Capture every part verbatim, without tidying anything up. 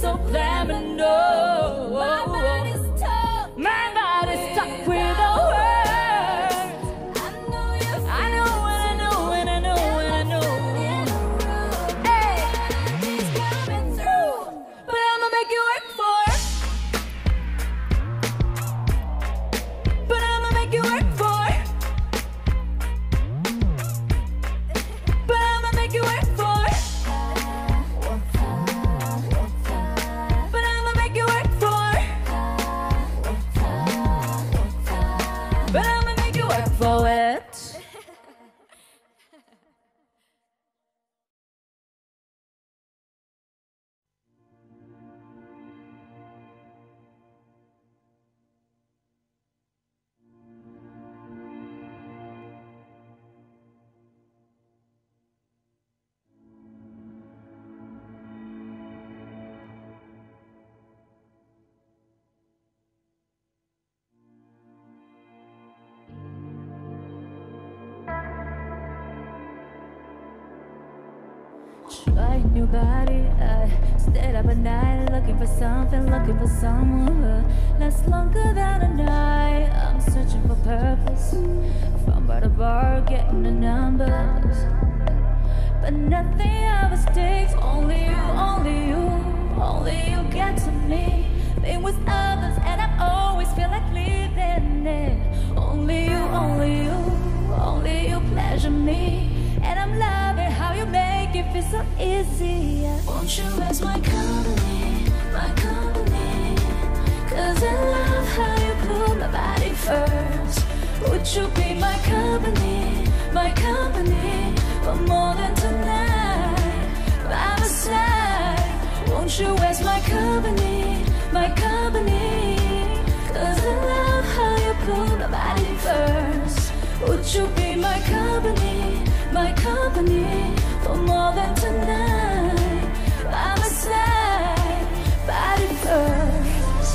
so let me know. My body's stuck, my body's stuck with the words. I know you feel I know and I know and I know and I know. Hey, he's coming through, but I'ma make you work for it. But I'ma make you work for it. But I'ma make you work for it. But I'ma make you work for it. But I'ma make you work for it. Trying your body, I stayed up at night looking for something, looking for someone who lasts longer than a night. I'm searching for purpose, from bar to bar, getting the numbers, but nothing ever sticks. Only you, only you, only you get to me. Been with others and I always feel like leaving it. Only you, only you, only you pleasure me. And I'm loving how you make it feel so easy. Won't you as my company, my company? Cause I love how you put my body first. Would you be my company, my company? For more than tonight, by my side. Won't you as my company, my company? Cause I love how you put my body first. Would you be my company, my company? For more than tonight, by my side, body first.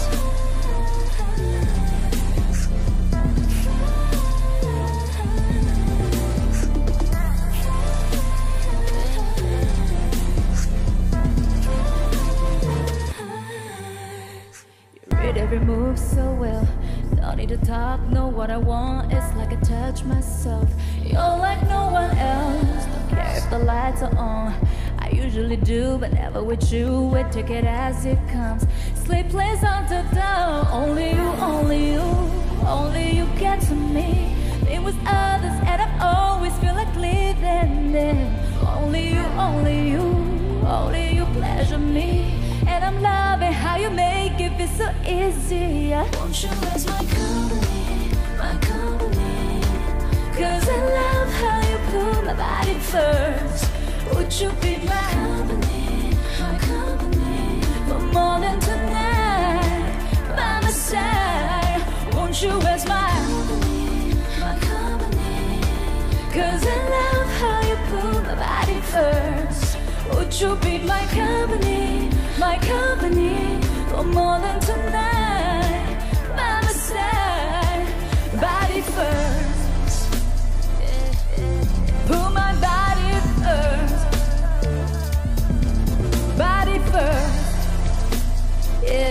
You read every move so well. Don't need to talk, know what I want. It's like I touch myself. You're like no one else. Don't care if the lights are on. I usually do, but never with you. We take it as it comes. Sleepless until dawn. Only you, only you, only you get to me. Been with others and I always feel like leaving them. Only you, only you, only you pleasure me. And I'm loving how you make it feel so easy. Won't you as my company, my company? Cause I love how you put my body first. Would you be my company, my company? For more than tonight, by my side. Won't you as my company, my company? Cause I love how you put my body first. Would you be my company, my company? For more than tonight, by my side, body first. Put my body first, body first, yeah.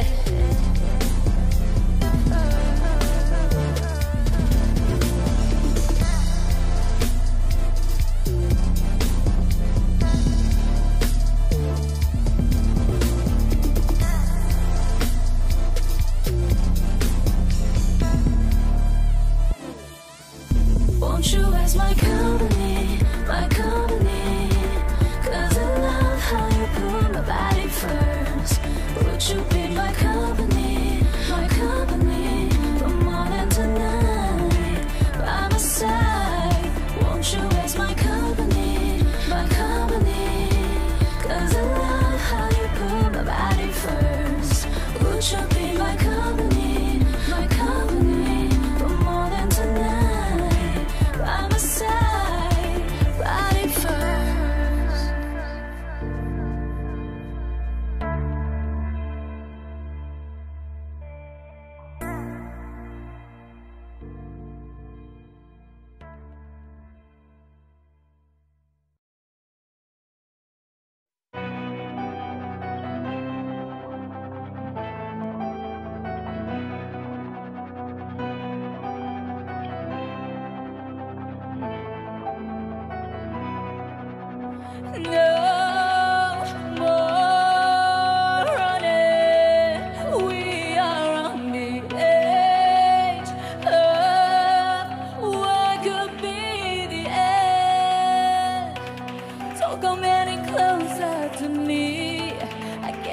Won't you as my company, my company? Cause I love how you put my body first. Would you be my company, my company? For more than tonight, by my side. Won't you as my company, my company? Cause I love how you put my body first. Would you be my company, my company? For more than tonight, by my side, body first.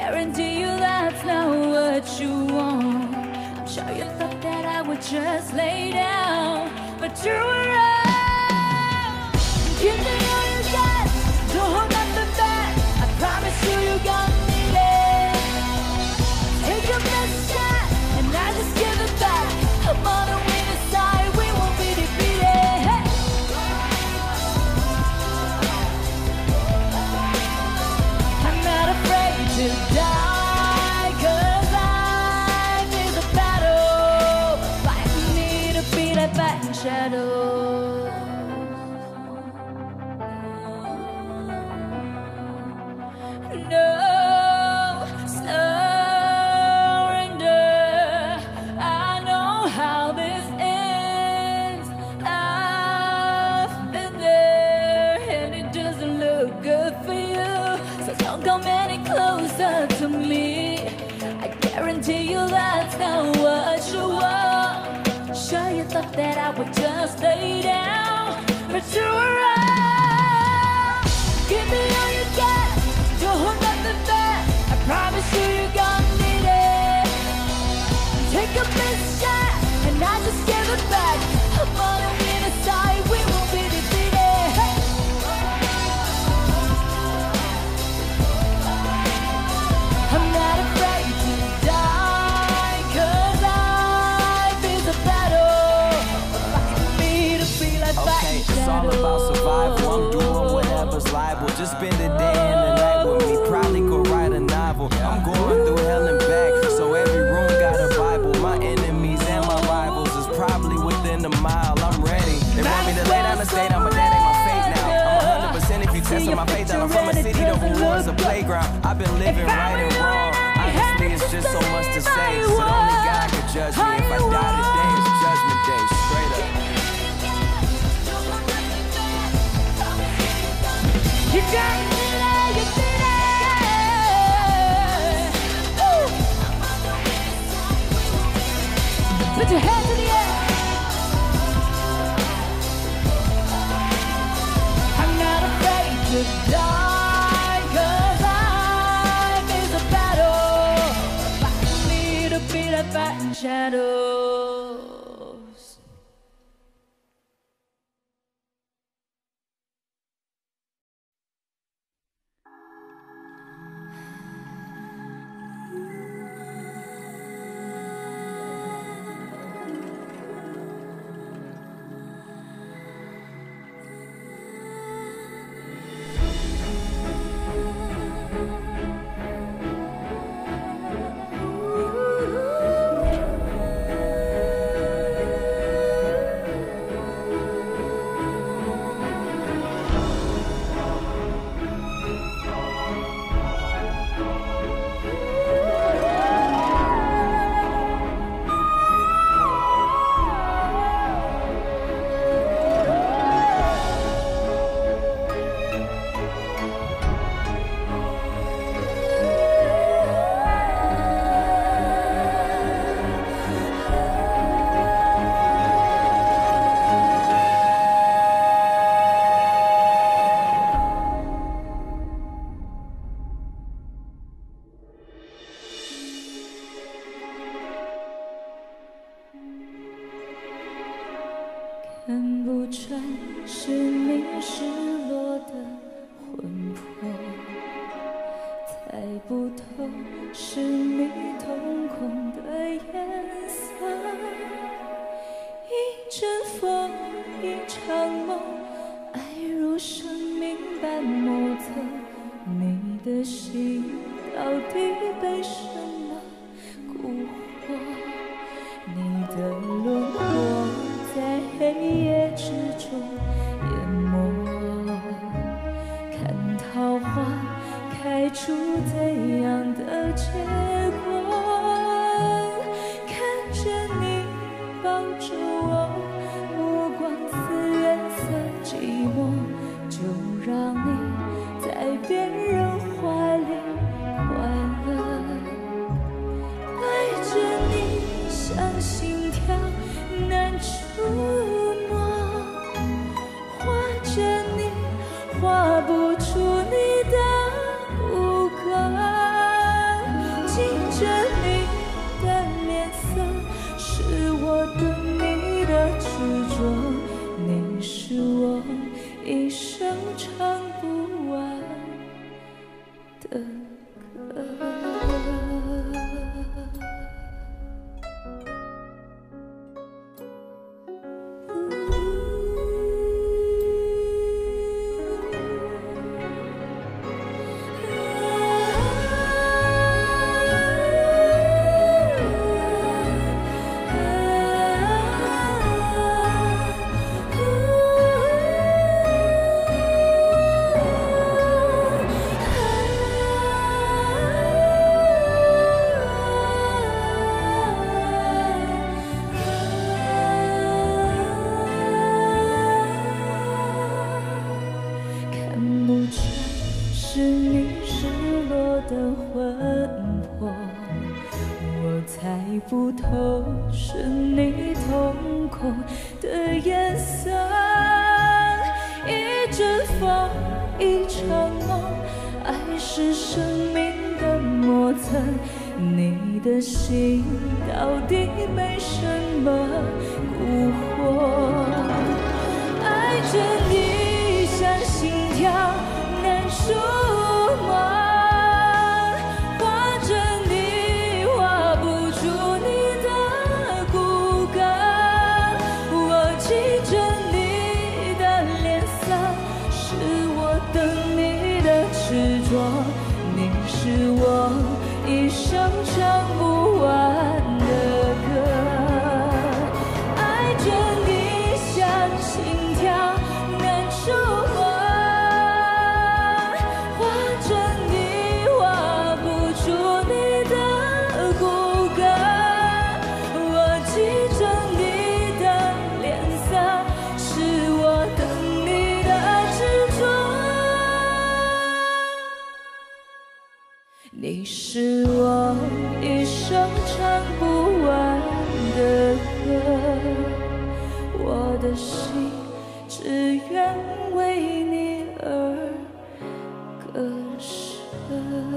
guarantee you that's not what you want. I'm sure you thought that I would just lay down, but you were wrong. Give me all you got, don't hold nothing back. I promise you you're gonna need it. Take your best shot, and I just give it back. I'm on the winning side, we won't be defeated. Hey. I'm not afraid to die, 'cause life is a battle. Fight me to be that fighting shadow. No surrender. I know how this ends. I've been there, and it doesn't look good for you. So don't come any closer to me. I guarantee you that's not what you want. Sure you thought that I would just lay down, but you were wrong. Give me all you got, don't hold nothing back. I promise you you're gonna need it. Take a best shot, and I just give it back. I'm on the winning side, we won't be defeated. Hey. I'm not afraid to die, 'cause life is a battle. Fight me to be like Okay, fighting it's all about survival. I'm doing whatever's liable. Just spend the day and the night with me. Probably could write a novel. I'm going through hell and back, so every room got a Bible. My enemies and my rivals is probably within a mile. I'm ready. They want me to lay down the state, I'm a that ain't my fate now. I'm one hundred percent if you testing my faith. I'm from a city that was a playground. I've been living right and wrong. Honestly, it's just so much to say. So only God can judge me. If I die today, it's judgment day. Straight up. You got me there, you did it. Ooh. Put your hands in the air. I'm not afraid to die, 'cause life is a battle. Fight me to be that fighting shadows.看不穿是你失落的魂魄，猜不透是你瞳孔的颜色。一阵风，一场梦，爱如生命般莫测。你的心到底被什么蛊惑？你的轮廓在黑夜之中淹没，看桃花开出怎样的结果？看着你抱着我，目光似月色寂寞，就让你在别人怀里快乐。 不透是你瞳孔的颜色，一阵风，一场梦，爱是生命的磨蹭。你的心到底被什么蛊惑？爱着你像心跳难触摸，画着你画不出你的骨骼，我记着你的脸色，是我等你的执着，你是我一生唱不完的歌。爱着你像心跳难触摸，画着你画不出你的骨骼，我记着你的脸色，是我等你的执着。你是我一生唱不完的歌，我的心只愿为你而割舍。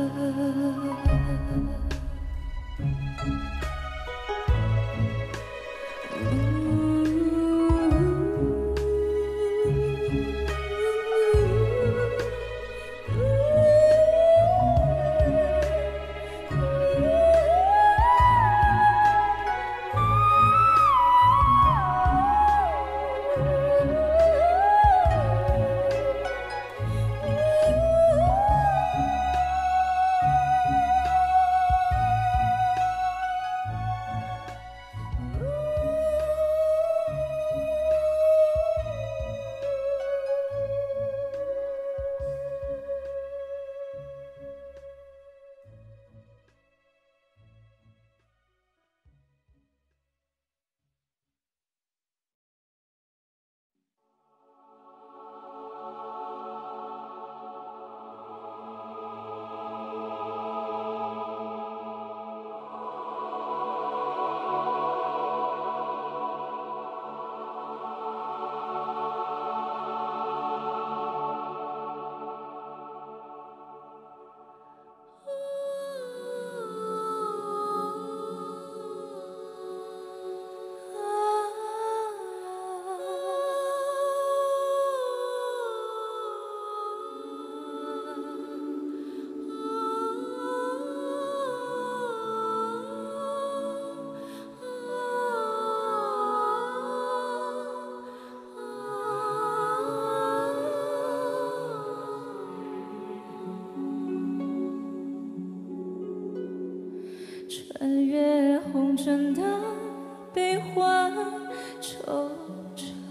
穿越红尘的悲欢惆怅，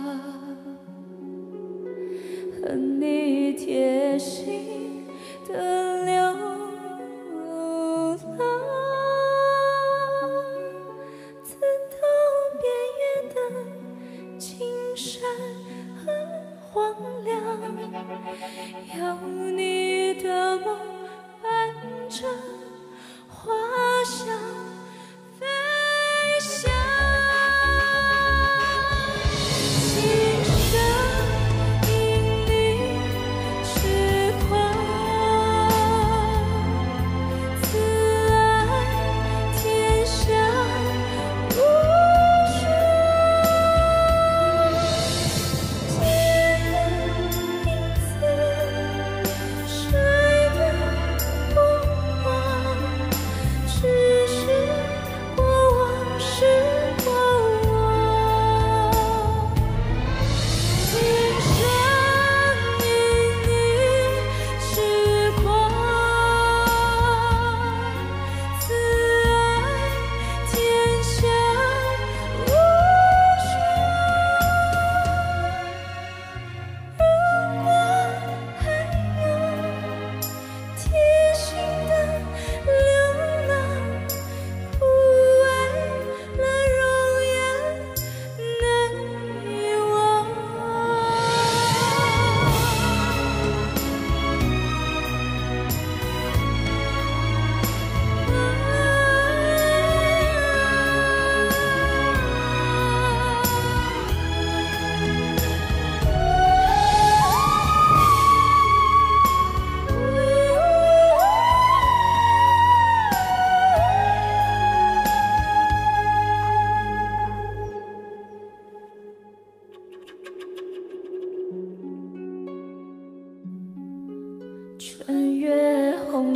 和你贴心的流浪，刺透边缘的青山和荒凉，有你的梦伴着花香飞翔。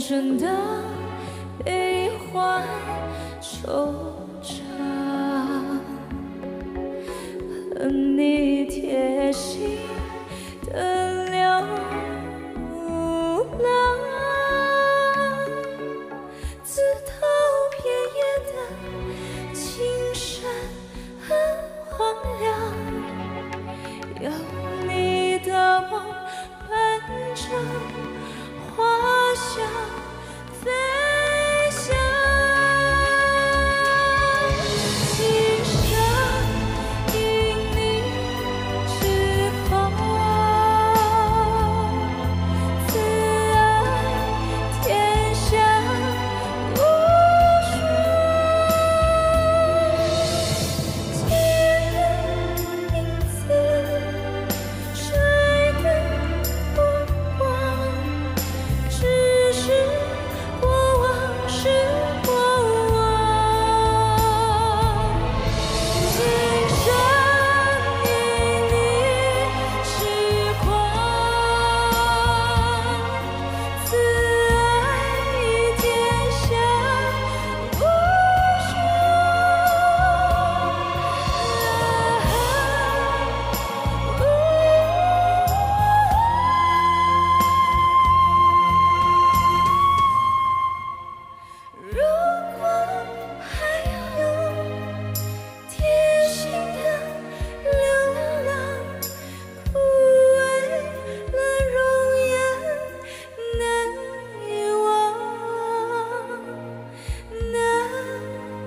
生的悲欢惆怅，和你贴心的流浪，自头片叶的青山很荒凉，有你的梦伴着花香飞翔，今生因你痴狂，此爱天下无双，几人名字谁的目光，只是过往是过往，今生因你痴狂，此爱天下无如果还有贴心的流浪，枯萎了容颜难遗忘，难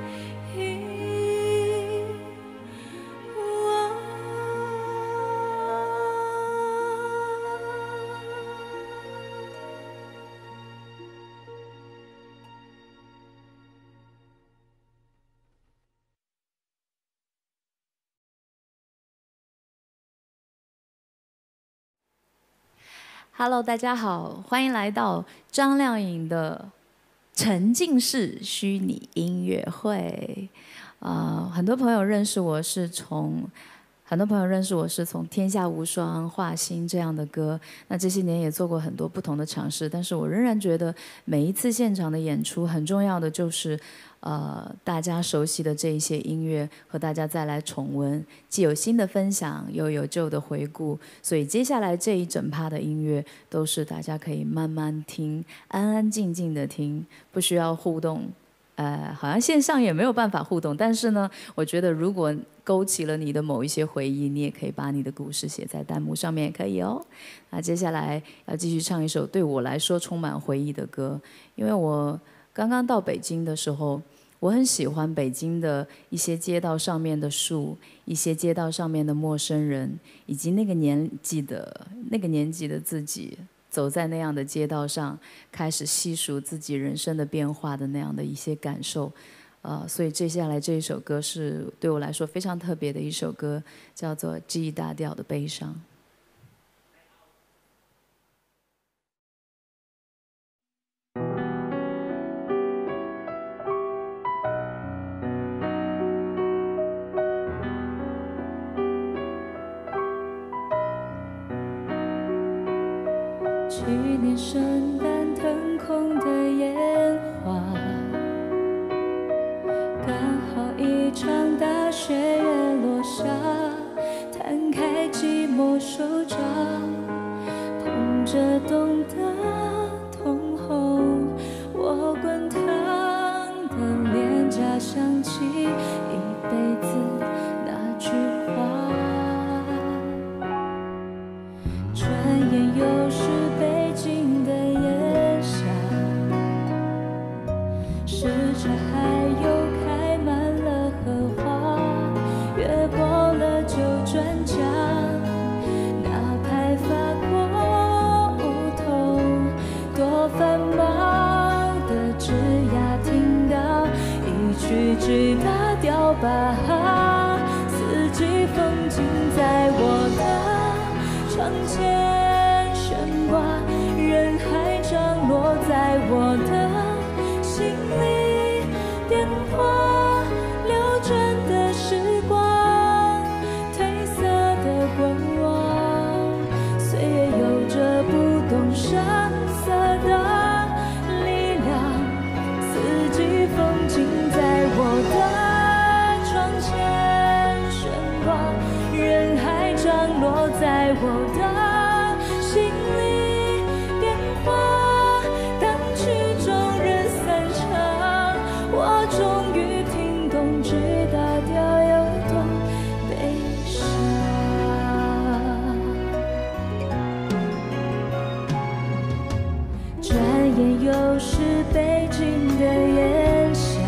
遗忘。Hello， 大家好，欢迎来到张靓颖的沉浸式虚拟音乐会。呃，很多朋友认识我是从，很多朋友认识我是从《天下无双》《画心》这样的歌。那这些年也做过很多不同的尝试，但是我仍然觉得每一次现场的演出，很重要的就是。呃，大家熟悉的这一些音乐和大家再来重温，既有新的分享，又有旧的回顾。所以接下来这一整趴的音乐都是大家可以慢慢听，安安静静的听，不需要互动。呃，好像线上也没有办法互动，但是呢，我觉得如果勾起了你的某一些回忆，你也可以把你的故事写在弹幕上面，也可以哦。那接下来要继续唱一首对我来说充满回忆的歌，因为我刚刚到北京的时候，我很喜欢北京的一些街道上面的树，一些街道上面的陌生人，以及那个年纪的那个年纪的自己，走在那样的街道上，开始细数自己人生的变化的那样的一些感受。呃，所以接下来这一首歌是对我来说非常特别的一首歌，叫做《G 大调的悲伤》。去年圣诞腾空的烟花，刚好一场大雪也落下，摊开寂寞手掌，捧着冻的通红，我滚烫的脸颊想起一辈子那句话，转眼又是北京的炎夏，市场还有开满了荷花，越过了旧转角，那排发过梧桐，多繁忙的枝桠听到一曲G大调吧，四季风景在我的窗前悬挂，人海涨落在我的心里，电话流转的时光，褪色的过往，岁月有着不动声色的力景在我的窗前悬挂，人海涨落在我的心里变化。当曲终人散场，我终于听懂知大调有多悲伤。转眼又是北京的炎夏，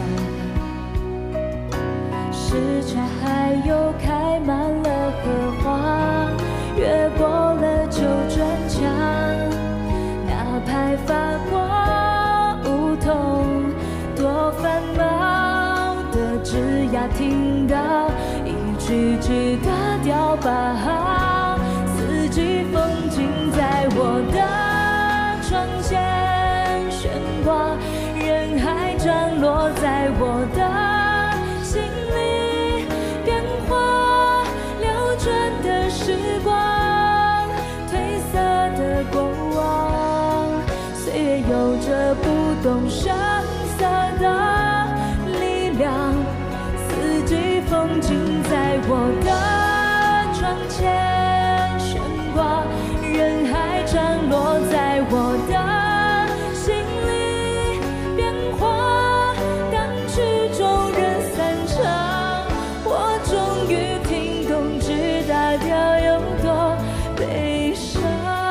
市场还有开满了荷花，越过了旧砖墙，那排发光梧桐多繁忙的枝桠，听到一句句的调拔，四季风景在我的窗前悬挂，人海涨落在我的心里变化，流转的时光，褪色的过往，岁月有着不动声色的力量，四季风景在我的窗前悬挂，人海涨落在我的心里变化。当曲终人散场，我终于听懂知大调有多悲伤。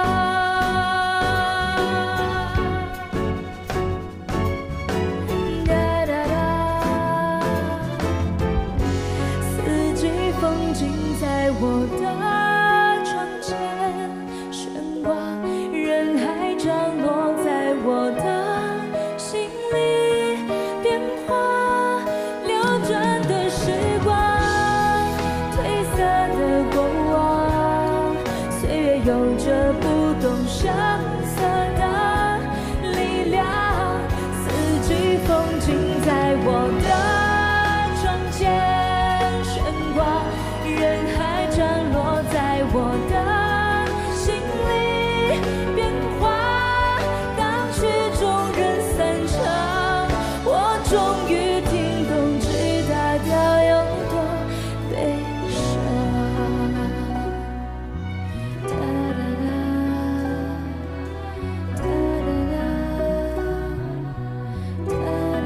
哒哒哒，四季风景在我的窗前悬挂，人海涨落在我的心里变化，流转的时光，褪色的过往，岁月有着不动声色的力量，四季风景在我的窗前悬挂，人海涨落在我的心里变化。当曲终人散场，我终于听懂知大调有多悲伤。哒哒哒，哒哒哒，哒哒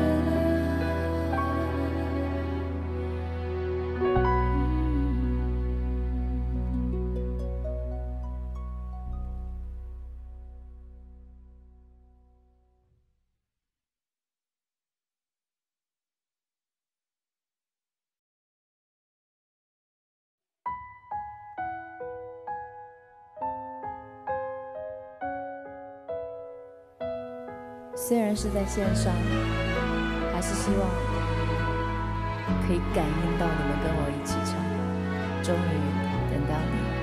虽然是在线上，还是希望可以感应到你们跟我一起唱。终于等到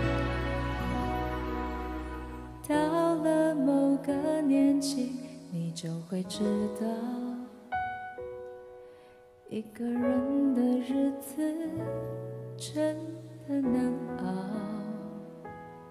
你。 到了某个年纪，你就会知道，一个人的日子真的难熬。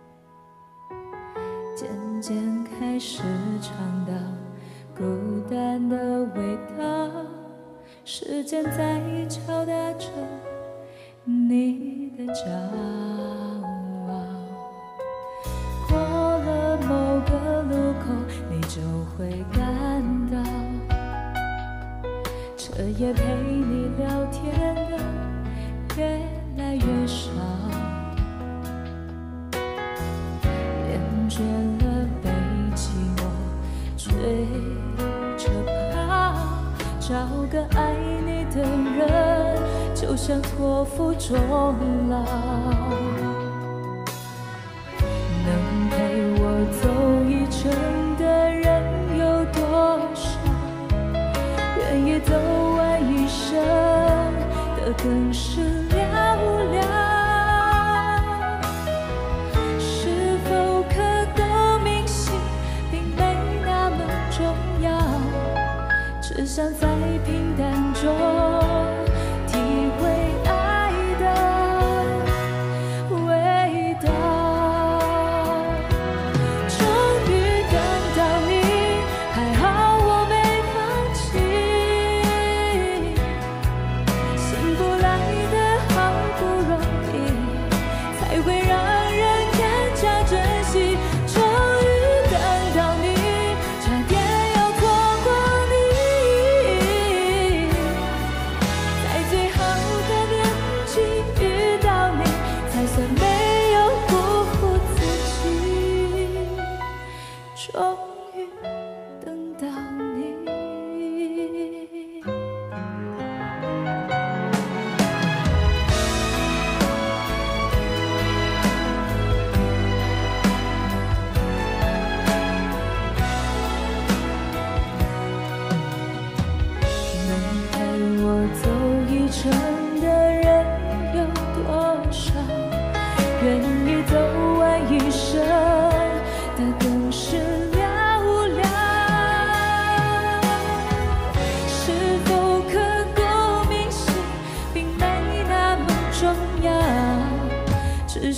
渐渐开始尝到孤单的味道，时间在敲打着你的骄傲。过了某个路口，你就会感到，彻夜陪你聊天的越来越少，厌倦了被寂寞追着跑，找个爱你的人，就像托付终老。能陪我走一程的人有多少？愿意走完一生的更是寥寥。是否可都明晰，并没那么重要，只想在平淡中体会爱的味道。终于等到你，还好我没放弃。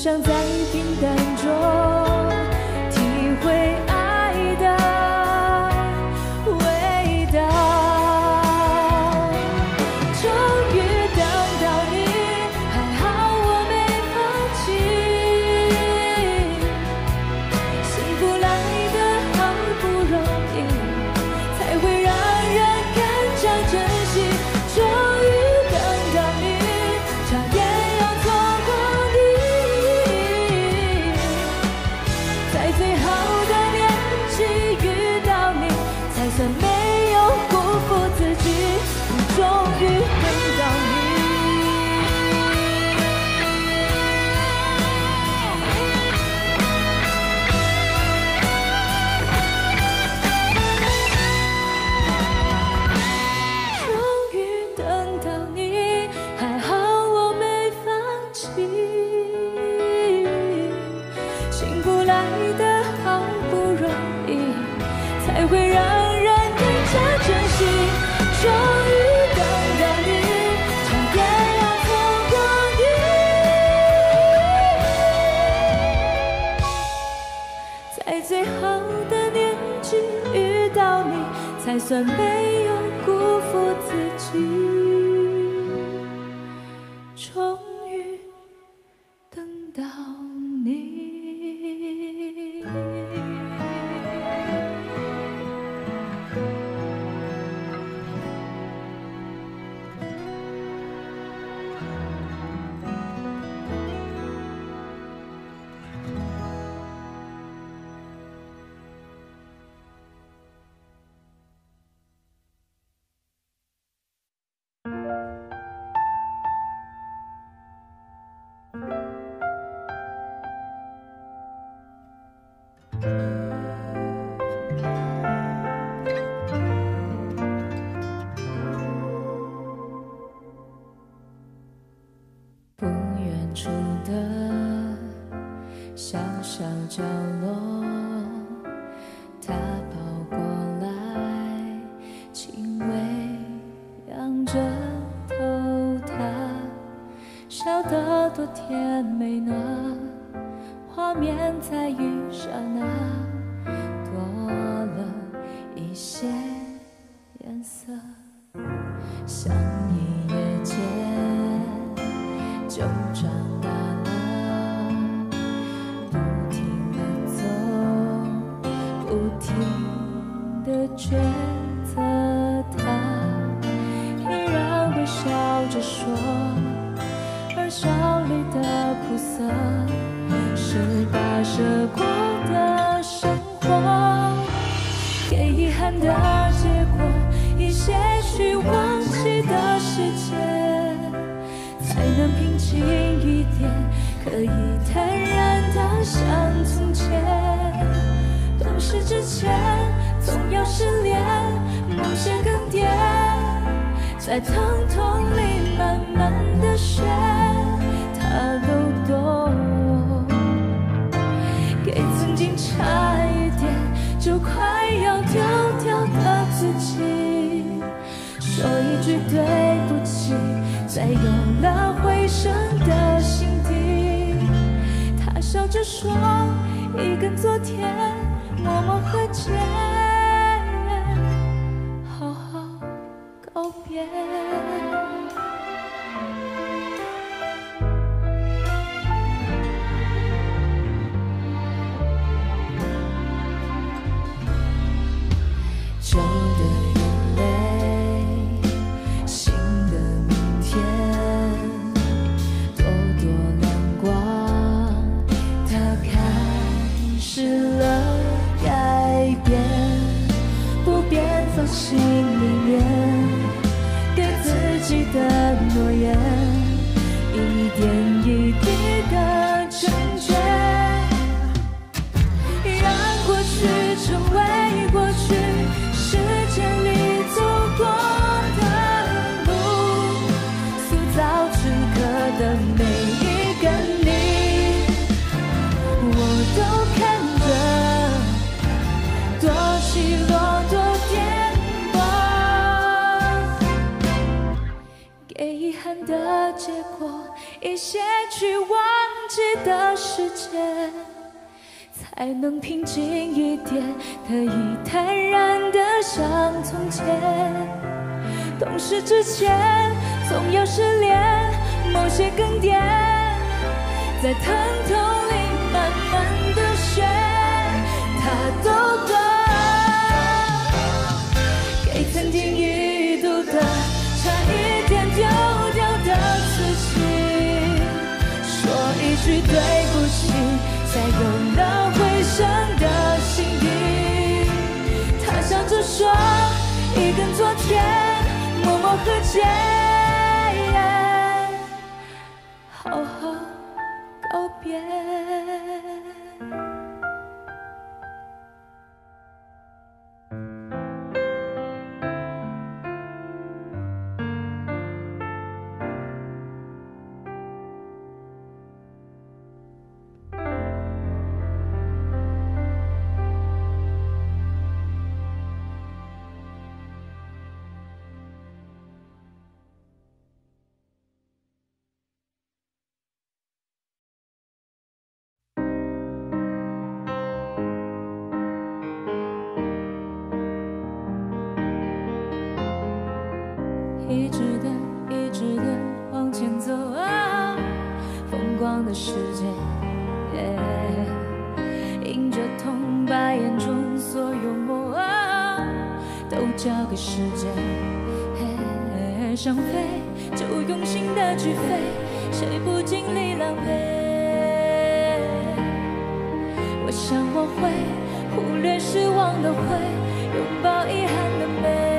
想在平淡中体会爱的味道。终于等到你，还好我没放弃。幸福来得好不容易，才会让人更加珍惜。终于等到你，差点要错过你。在最好的年纪遇到你，才算没有辜负自己。终于等到你。终于等到你，还好我没放弃。幸福来得好不容易，才会让人更加珍惜。终于等到你，差点要错过你。在最好的年纪遇到你，才算没有辜负自己。终于等到你。不远处的小小角落，他跑过来，轻微仰着头，他笑得多甜美呢，画面在一刹那多了一些颜色，像一夜间就长大了，不停地走，不停地抉择，他依然微笑着说，而笑里的苦涩是跋涉过的生活，给遗憾的结果，一些许忘记的时间，才能平静一点，可以坦然的像从前。懂事之前，总要失恋，梦想更迭，在疼痛里慢慢的学，他都懂。给曾经差一点就快要丢掉的自己，说一句对不起，再有了回声的心底。他笑着说，已跟昨天默默和解，好好告别。旧的眼泪，新的明天，多多亮光，它开始了改变，不变放心里面，给自己的诺言，一点一滴的成全，让过去成为过去。时间里走过的路，塑造此刻的每一个你，我都看着，多起落，多颠簸，给遗憾的结果， 一些去忘记的时间，才能平静一点，可以坦然的像从前。懂事之前总要失恋，某些更迭在疼痛里慢慢的学，他都懂。给曾经一度的差一点丢掉的自己说一句对不起，才有了回声的心底。他笑着说一跟昨天默默和解，好好告别。一直的一直的往前走啊，疯狂的世界、yeah、迎着痛把眼中所有梦啊都交给时间、hey、想飞就用心的去飞，谁不经历狼狈。我想我会忽略失望的会，拥抱遗憾的美。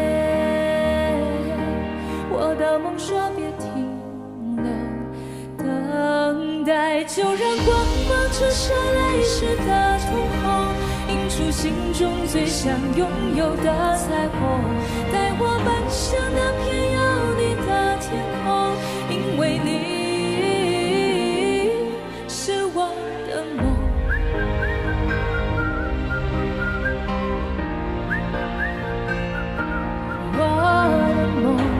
我的梦说别停留，等待就让光芒折射泪湿的瞳孔，映出心中最想拥有的彩虹。带我奔向那片有你的天空，因为你是我的梦。我的梦。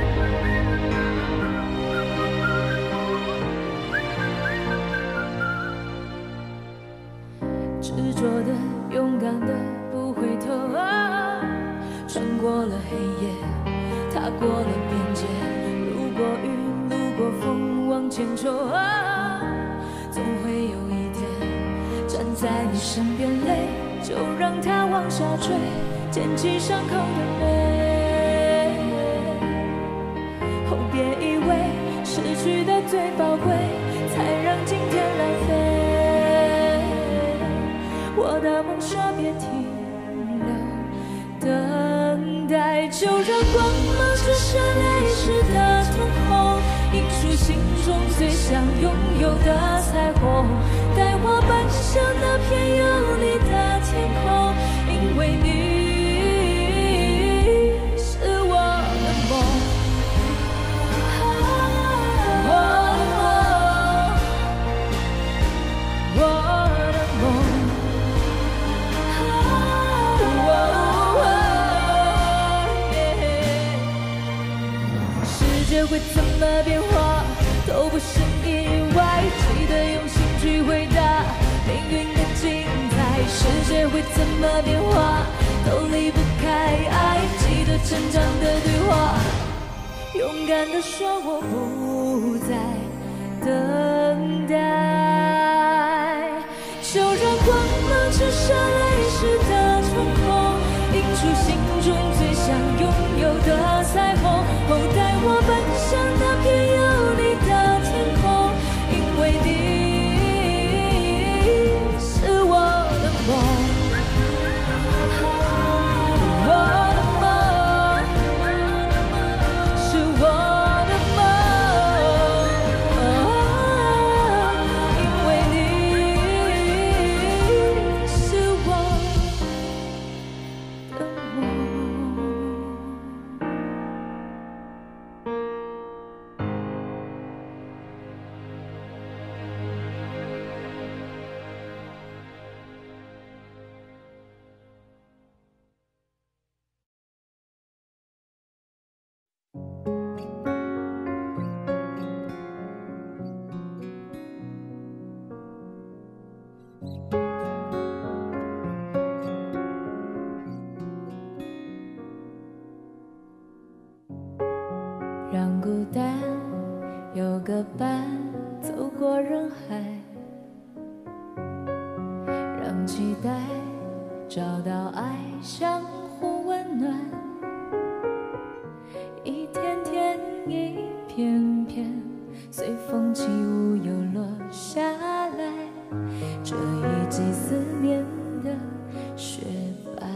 执着的勇敢的不回头啊，穿过了黑夜，踏过了边界，路过雨路过风往前冲啊，总会有一天站在你身边，泪就让它往下坠，捡起伤口的美。哦，别以为失去的最宝贵，才让今天来飞。我的梦说别停留，等待就让光芒折射泪湿的瞳孔，映出心中最想拥有的彩虹。带我奔向那片有你的天空，因为你是我的梦。会怎么变化都不是意外，记得用心去回答命运的精彩。世界会怎么变化都离不开爱，记得成长的对话，勇敢地说我不再等待，就让光芒折射泪湿的瞳孔，映出心中最想拥有的彩虹。哦，带我奔向那片有你的天空，因为你是我的梦。我的梦是我的梦，因让孤单有个伴，走过人海，让期待找到爱，相互温暖。一天天，一片片，随风起舞又落下来，这一季思念的雪白。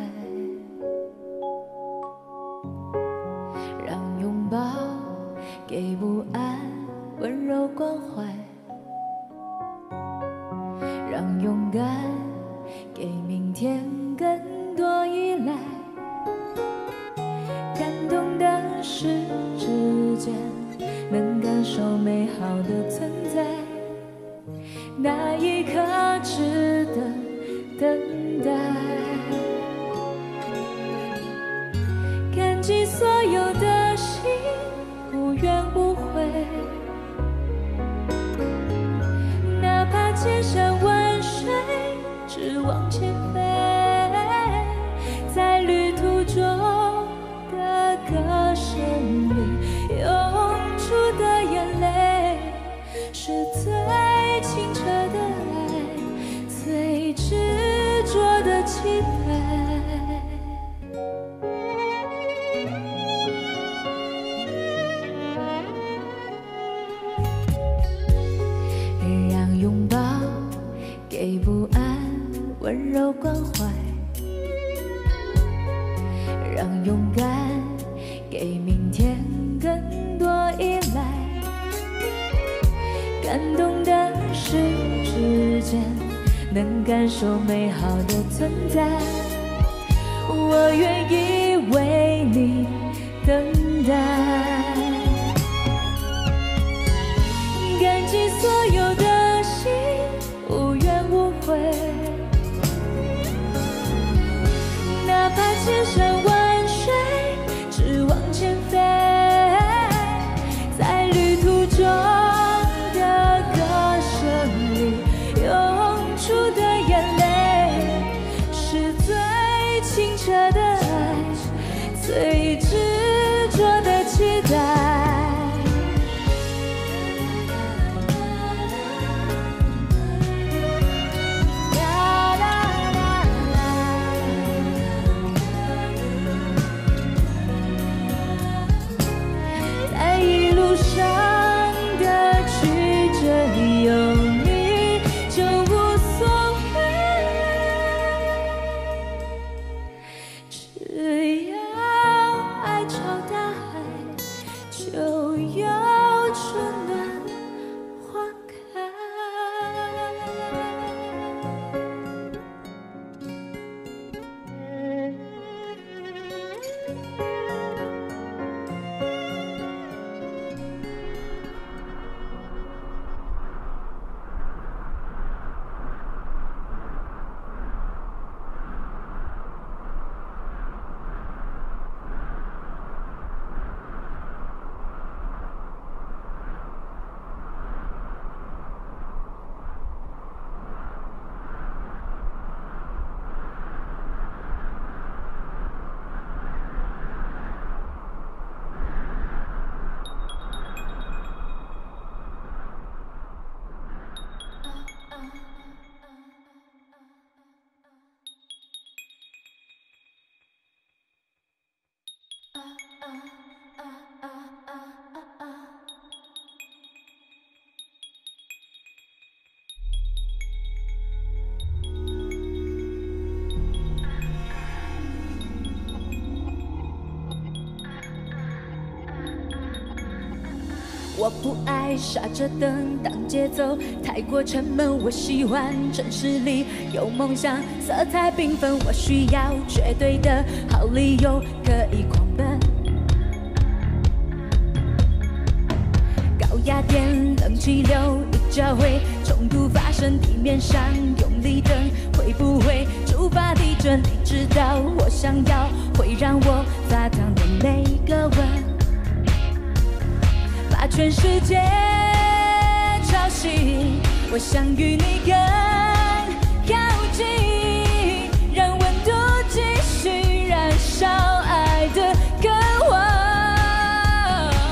让拥抱给不安温柔关怀，让勇敢给明天更多依赖。感动的是之间能感受美好的存在，那一刻值得等待。感激所有的心无怨无悔，哪怕千山万水只往前飞，在旅途中的歌声里涌出的眼泪，是最清澈的爱，最执着的期待。让拥抱给不安温柔关怀，让勇敢给明天更多依赖。感动的是之间能感受美好的存在，我愿意为你等待。感激所有的心无怨无悔，哪怕千山万水只往前飞，在旅途中的歌声里涌出的眼泪，是最清澈的爱，最执着的期待。我不爱傻着等当节奏，太过沉闷。我喜欢城市里有梦想，色彩缤纷。我需要绝对的好理由，可以狂奔。高压电，冷气流，一交汇，冲突发生，地面上用力蹬，会不会触发地震？你知道我想要，会让我发烫的每个吻。把全世界吵醒，我想与你更靠近，让温度继续燃烧爱的渴望。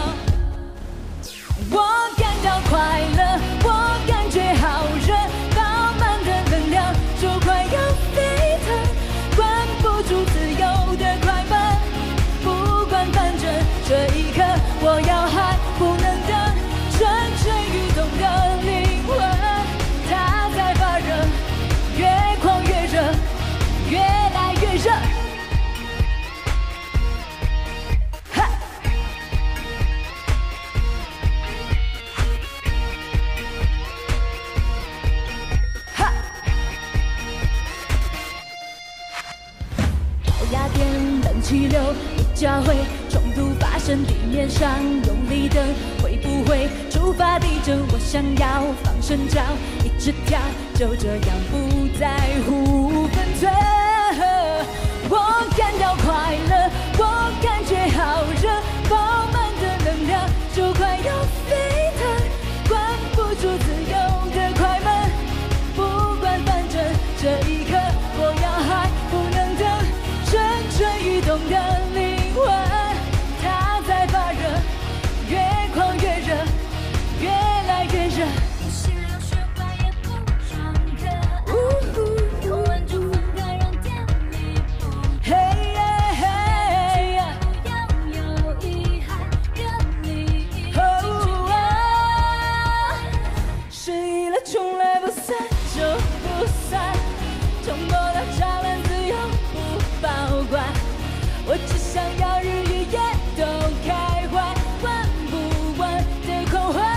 样用力的，会不会触发地震？我想要放声叫，一直跳，就这样不在乎分寸。我感到快乐，我感觉好热，饱满的能量就快要沸腾，关不住自由的快门。不管反正这一刻我要还不能等，蠢蠢欲动的灵魂，它在发热，越狂越热，越来越热。不是流血怪也不装可爱，有玩就分开让甜蜜不嘿耶嘿耶，不要有遗憾，任你一起爱。失忆了从来不散就不散，冲破了栅栏自由不保管。我只想要日与夜都开怀，玩不完的狂欢。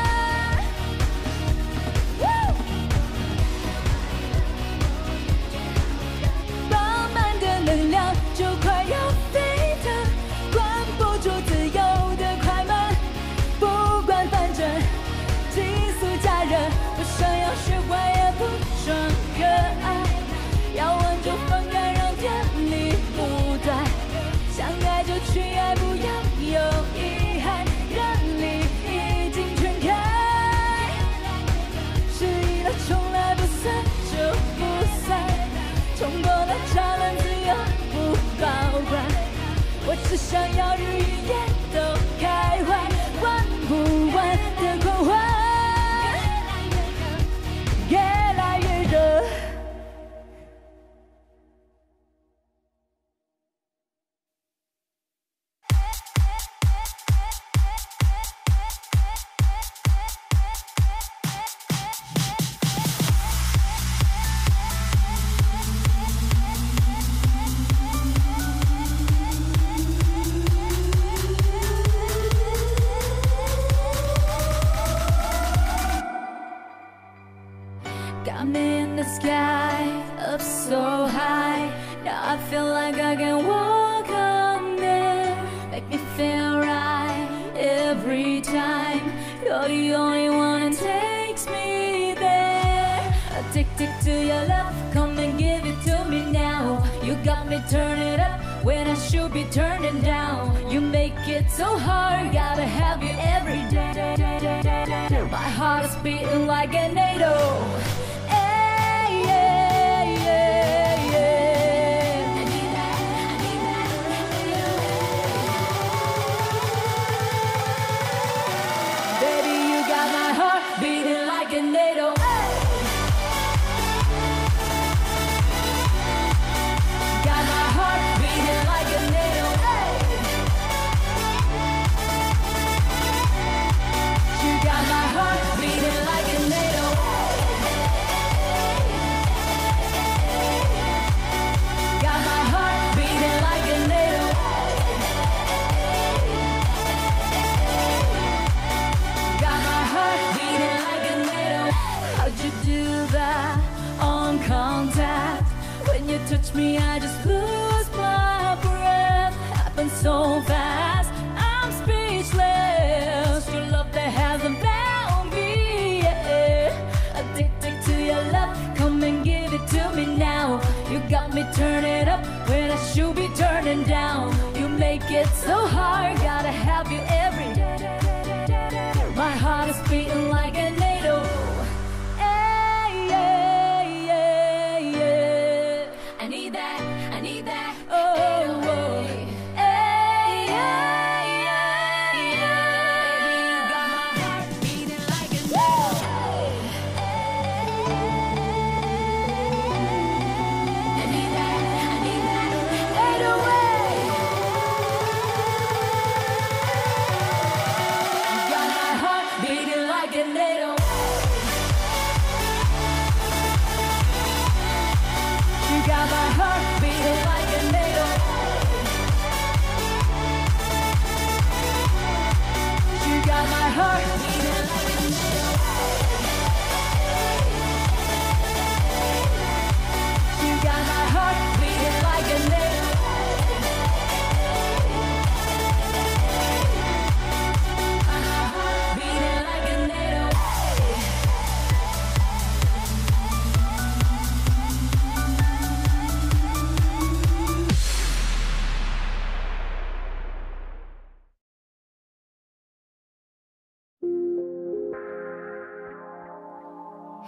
饱满的能量就快要沸腾，关不住自由的快门。不管反正激素加热，我想要学坏也不装可爱，要玩就放开让甜蜜不断。想爱就去爱，不要有遗憾，人力已经全开。失忆了从来不散就不散，冲破了栅栏自由不保管。我只想要日与夜都开怀，玩不完的狂欢，越来越热。Got me in the sky, up so high. Now I feel like I can walk on there. Make me feel right every time. You're the only one that takes me there. Addicted to your love, come and give it to me now. You got me turning up when I should be turning down. You make it so hard, gotta have you every day. My heart is beating like a tornado. Beating like a tornado, hey. Got my heart beating like a tornado, hey. You got my heart beating like a tornado, hey.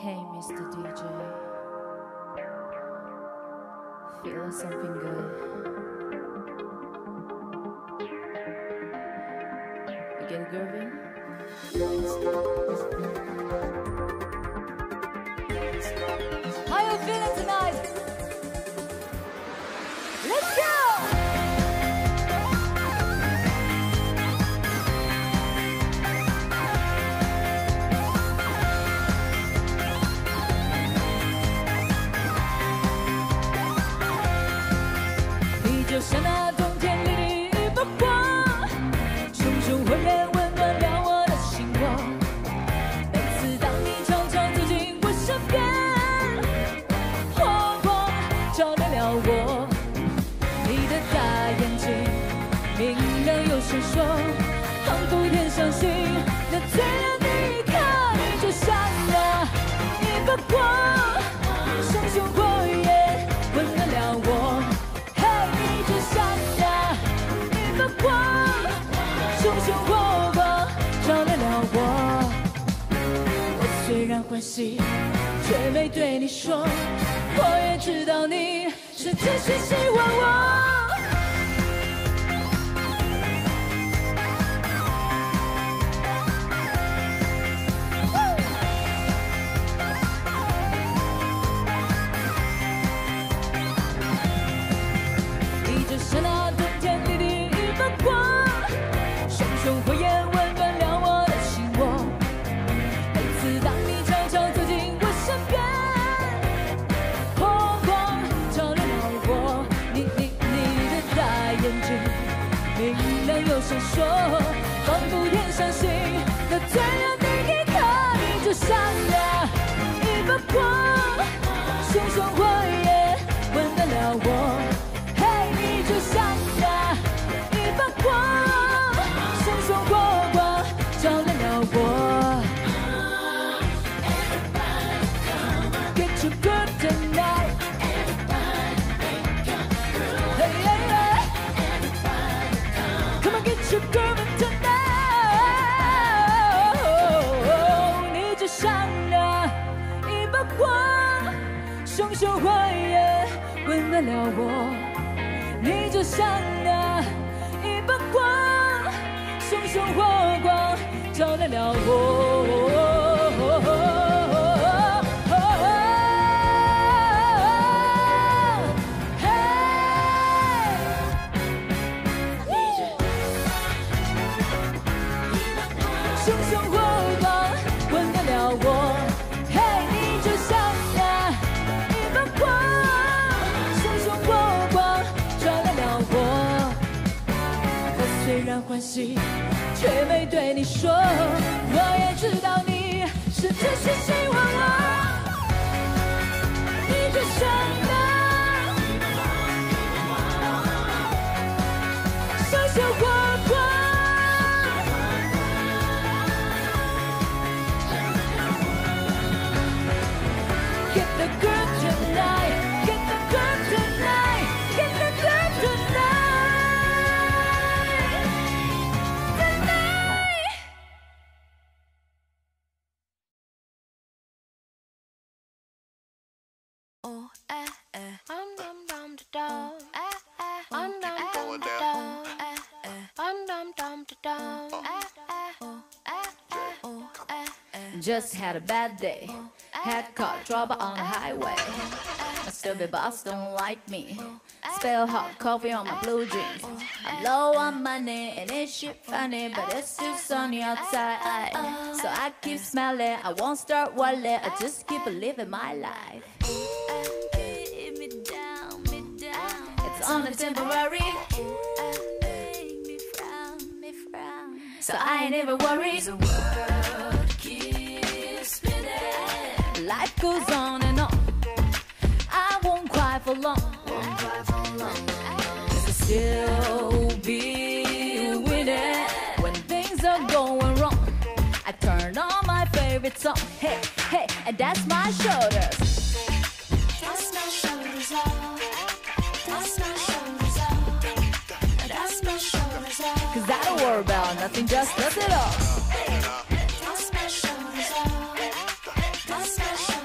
Hey, Mister D J, feel something good? You get a groovy? How you feeling tonight? Let's go!就像那冬天里的一把火，熊熊火焰温暖了我的心窝。每次当你悄悄走进我身边，火光照亮了我。你的大眼睛明亮又闪烁，仿佛天上星，那最亮的一刻，你就像那一把火，熊熊火焰温暖了我。熊熊火光照亮了我，我虽然欢喜，却没对你说，我也知道你是真心喜欢我。你就像那冬天里的一把火，熊熊火焰温暖了我的心窝。每次当你悄悄走进我身边，火光照亮了我。你你你的大眼睛明亮又闪烁，仿佛天上星，那最亮的一刻，你就像那一把火，熊熊火焰温暖了我。嘿，你就像那一把火，熊熊火光照亮了我。Get your groove tonight. Hey, hey, hey. Come on, get your groove tonight. 你就像那一把火，熊熊火焰温暖了我。你就像那一把火，熊熊火光照亮了我。熊熊火光温暖了我。嘿，你就像那一把火，熊熊火光照亮了我。我虽然欢喜，却没对你说，我也知道你是真心喜欢我。你就像那熊熊火光。Get the groove tonight, get the groove tonight, get the groove tonight, tonight. Oh, eh, eh, I'm dum dum da dum, eh, eh, I'm dum dum da dum, eh, eh, I'm dum dum da dum, eh, eh, oh, eh, eh, oh, eh, eh. Just had a bad day, had car trouble on the highway. My stupid boss don't like me. Spill hot coffee on my blue jeans. I'm low on money and it's shit funny, but it's too sunny outside. So I keep smiling, I won't start walling, I just keep living my life. It's only temporary, so I ain't even worried. Life goes on and on, I won't cry for long. Cause I'll still be winning. When things are going wrong, I turn on my favorite song. Hey, hey, and that's my shoulders. That's my shoulders off, that's my shoulders off, that's my shoulders off. Cause I don't worry about nothing, just does it all. That's my shoulders off, that's my shoulders off.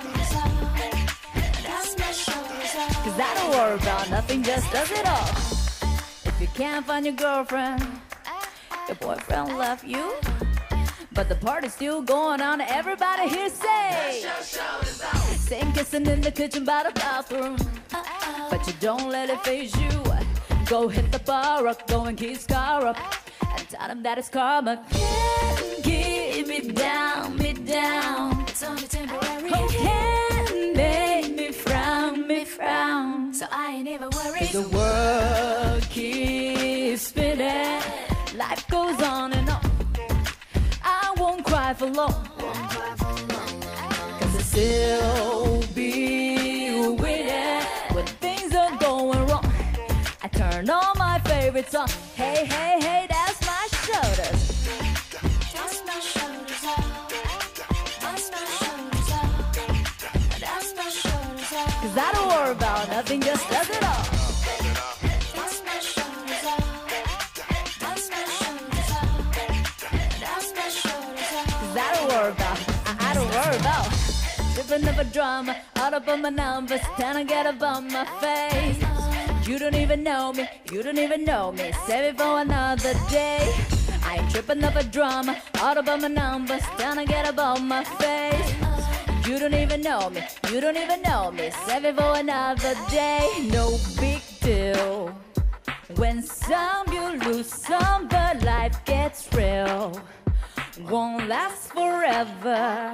worry about nothing, just does it all. If you can't find your girlfriend, your boyfriend left you, but the party's still going on. Everybody here say, same kissing in the kitchen by the bathroom, but you don't let it phase you. Go hit the bar up, go and kiss Scar up, and tell them that it's karma. Can't keep me down, me down. It's only temporary. Oh, can't make me frown, me frown. So I ain't even worried. The world keeps spinning, life goes on and on. I won't cry for long, cause I still be winning when things are going wrong. I turn on my favorites on. Hey, hey, hey, that's my shoulders. That's my shoulders up. That's my shoulders up. That's my shoulders up. Cause I don't worry about nothing, just does it all. That's my shoulders up. That's my shoulders up. That's my shoulders up. Cause I don't worry about, I, I don't worry about tripping up a drama, out up on my numbers, trying to get up on my face. You don't even know me, you don't even know me. Save it for another day. I ain't tripping up a drama, all about my numbers, trying to get above my face. You don't even know me, you don't even know me. Save it for another day. No big deal. When some you lose some, but life gets real. Won't last forever.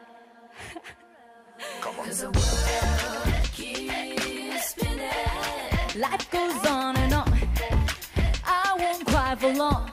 Cause the world keeps spinning, life goes on and on. I won't cry for long.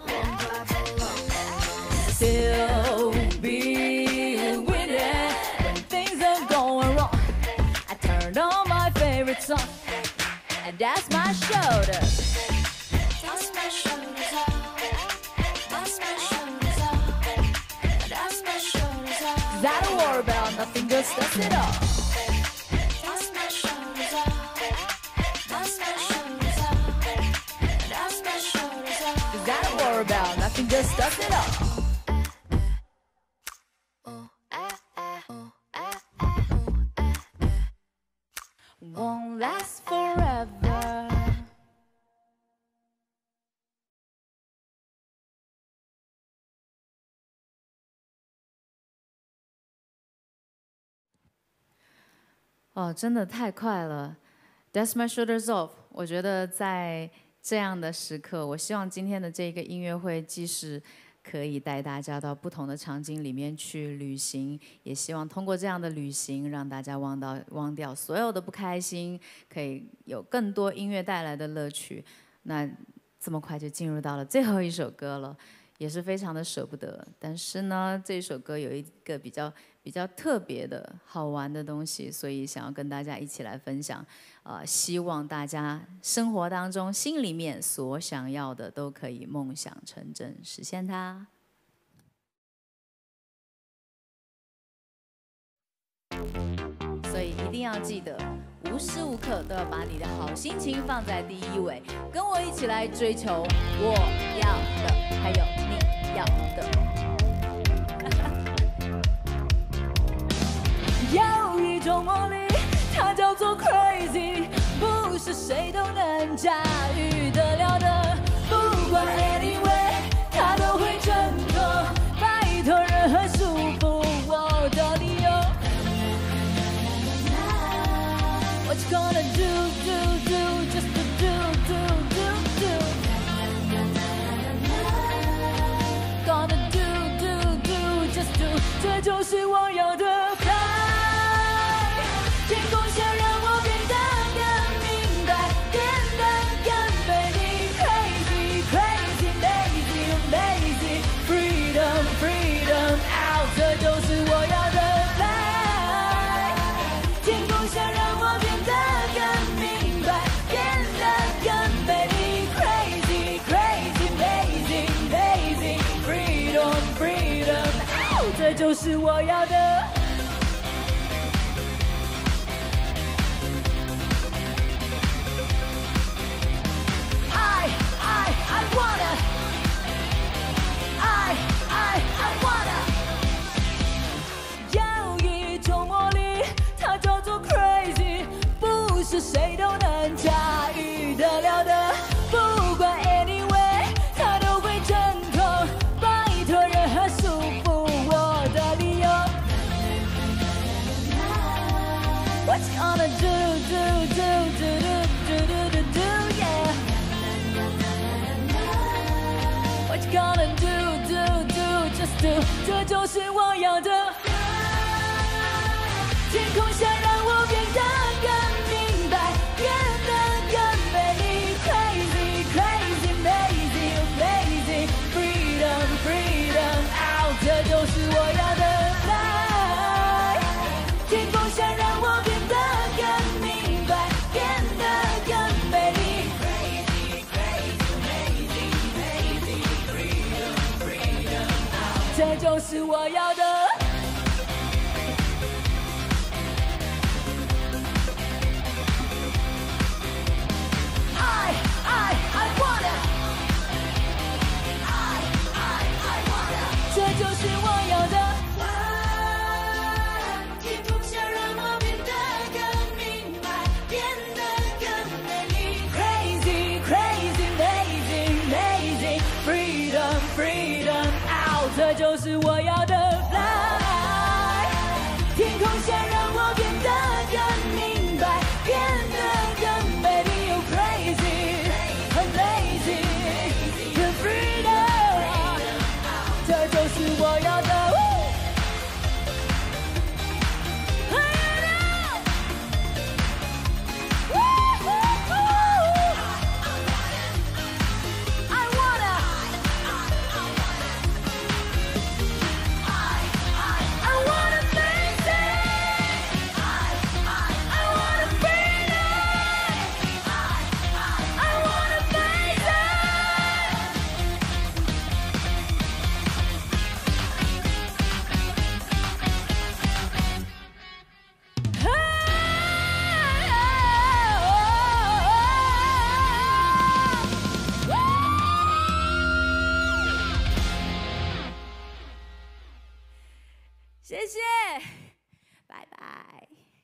Still be winning when things are going wrong. I turned on my favorite song, and that's my shoulders. That's my shoulders up. That's my shoulders up. That's my shoulders up. Cause I don't worry about nothing, just does it all. That's my shoulders up. That's my shoulders up. That's my shoulders up. Cause I don't worry about nothing, just does it all. Won't last forever.哦，真的太快了 ！That's my shoulders off。我觉得在这样的时刻，我希望今天的这个音乐会，即使可以带大家到不同的场景里面去旅行，也希望通过这样的旅行，让大家忘到忘掉所有的不开心，可以有更多音乐带来的乐趣。那这么快就进入到了最后一首歌了，也是非常的舍不得。但是呢，这首歌有一个比较比较特别的好玩的东西，所以想要跟大家一起来分享。呃，希望大家生活当中心里面所想要的都可以梦想成真，实现它。所以一定要记得，无时无刻都要把你的好心情放在第一位，跟我一起来追求我要的，还有你要的。有一种魔力，它叫做 crazy， 不是谁都能驾驭得了的。不管 anyway， 它都会挣脱，摆脱任何束缚我的理由。What you gonna do, do, do, just to do, do, do, do. Gonna do, do, do, just to， 这就是我要的 fly。天空想让我变得更明白，变得更美丽 ，crazy, crazy, lazy, lazy, freedom, freedom, out， 这就是我要的 fly。天空想让我变得更明白，变得更美丽 ，crazy, crazy, lazy, lazy, freedom, freedom, out， 这就是我要的。谁都能驾 gonna do, do, do, do, do, do, do, do, yeah. What you gonna do, do, do, just do， 这就是我要的。天空下让我变得更明白，变得更美丽。Crazy, crazy, amazing, amazing, freedom, freedom, out， 这就是我要的。来，天空下让我变得更明白，变得更美丽。Crazy, crazy, amazing, amazing, freedom, freedom, out， 这就是我要的。这就是我要的。天空下让我变得更明白，变得更美丽。Crazy, crazy, amazing, amazing, freedom, freedom, out， 这就是我要的。来，天空下让我变得更明白，变得更美丽。Oh, crazy, amazing, the freedom， 这就是我要的。谢谢，拜拜。